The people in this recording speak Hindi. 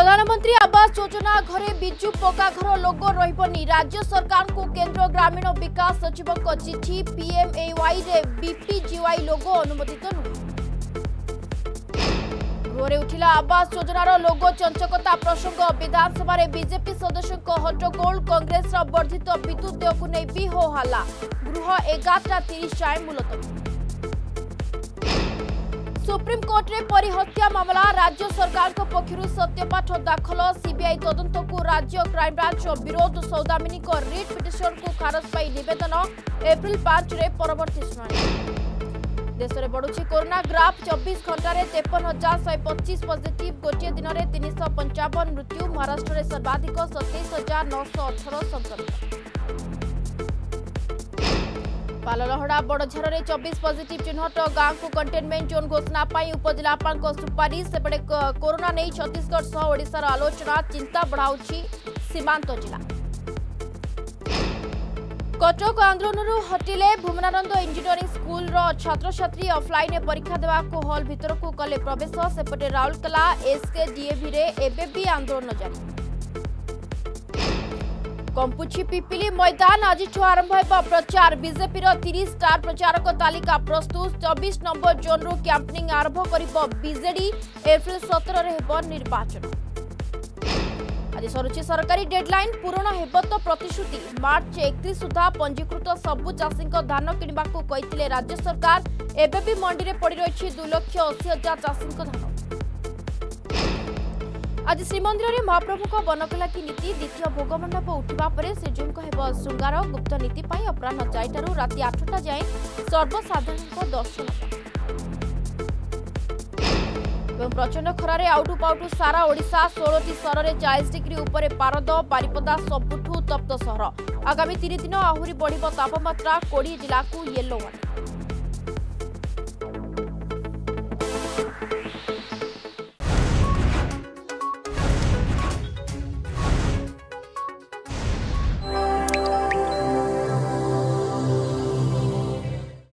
प्रधानमंत्री आवास योजना घरे बिजु पक्का घर लोगो रहिबनी। राज्य सरकार को केंद्र ग्रामीण विकास सचिव चिठी। पीएमएवाई रे बीपीजीवाई लोगो अनुमोदित नुहे। गृहरे उठिला आवास योजनार लोगो चंचकता प्रसंग। विधानसभा बीजेपी सदस्यों हट्टगोल। कांग्रेस वर्धित विद्युत देय को नहीं भी हो हल्ला। गृह 11:30 जाए मुलतवी। सुप्रीम कोर्ट रे परी हत्या मामला। राज्य सरकार को पक्षरु सत्यपाठ दाखल। सीबीआई तदंत को राज्य क्राइम ब्रांच विरोध। सौदामिनी को रिट पिटिशन को खारज पाई निवेदन। एप्रिल 5 रे परवर्ती शुणाणी। देश में बढ़ुची कोरोना ग्राफ। 24 घंटा 53,125 पॉजिटिव। गोटे दिन में 355 मृत्यु। महाराष्ट्र में सर्वाधिक 27,918 संक्रमित। पाललहड़ा बड़झार में 24 पॉजिटिव चिन्हट। गांव को कंटेनमेंट जोन घोषणा पाई उपजिलापाल सुपारिश। सेपटे कोरोना नहीं छत्तीसगढ़ सह ओडिशार आलोचना। चिंता बढ़ाउछि सीमांत जिला। कटक आंदोलन हटिले भुवनानंद इंजीनियरिंग स्कूल छात्र छात्री ऑफलाइन परीक्षा देवा को हॉल भीतर को कले प्रवेश। सेपटे राउरकेला एसकेडीएवी रे एबे भी आंदोलन जारी। कंपुची पिपिली मैदान आज आरंभ होगा प्रचार। बीजेपी 30 स्टार प्रचारक तालिका प्रस्तुत। 24 नंबर जोन रु कैंपेनिंग आरंभ कर बीजेडी। एप्रिल 17 रे हेब निर्वाचन। आज सरुची सरकारी डेडलाइन। पूरण हेब तो प्रतिश्रुति। मार्च 31 सुधा पंजीकृत सबु चाषी धान किणवा को कही राज्य सरकार। एबे भी मंडी में पड़ रही 2,80,000 चाषी धान। आज श्रीमंदिर में महाप्रभु बनकला की नीति। द्वितीय भोग मंडप उठा पर श्रीजीव श्रृंगार। गुप्त नीति अपराह 4 राति 8 जाए सर्वसाधारण दर्शन। प्रचंड खरारे आउटु पाउटु सारा ओडिशा। 16टी सहर में 40 डिग्री उपरे पारद। बारिपदा सबुठु तप्त सहर। आगामी 3 दिन आहुरी बढ़िबो तापमात्रा। 20 जिला को येलो वार्निंग।